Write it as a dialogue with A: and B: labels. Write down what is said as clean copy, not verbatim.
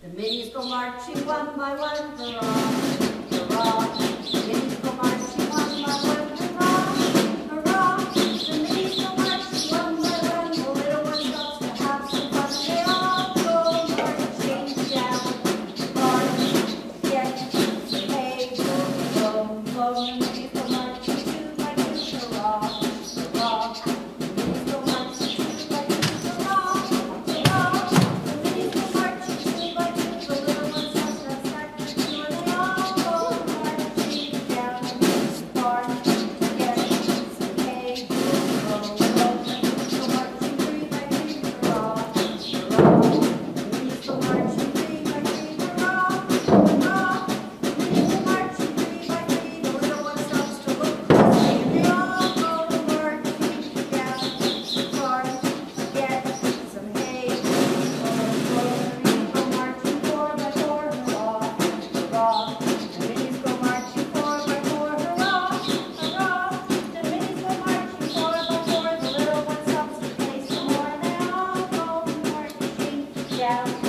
A: The minis go marching one by one, hurrah, hurrah. The minis go marching one by one, hurrah, hurrah. The minis go marching one by one, the little one stops to have some fun. They all go marching down the garden, get some hay, boom, boom, boom. The minis go marching two by two, hurrah, hurrah. The minis go marching two by two, hurrah, hurrah. The minis go marching two by two, the little one stops to have snack for two, and they all go marching down the garden, get some hay, boom, boom, boom. The minis go marching three by three, hurrah, hurrah. The minis go marching three by three, hurrah, hurrah. The minis go marching three by three, the little one stops to look and say, and they all go marching down the garden, get some hay, boom, boom. The minis go marching four by four, hurrah, hurrah. The minis go marching four by four, hurrah, hurrah. The minis go marching four by four, the little one stops to play some more, and they all go marching down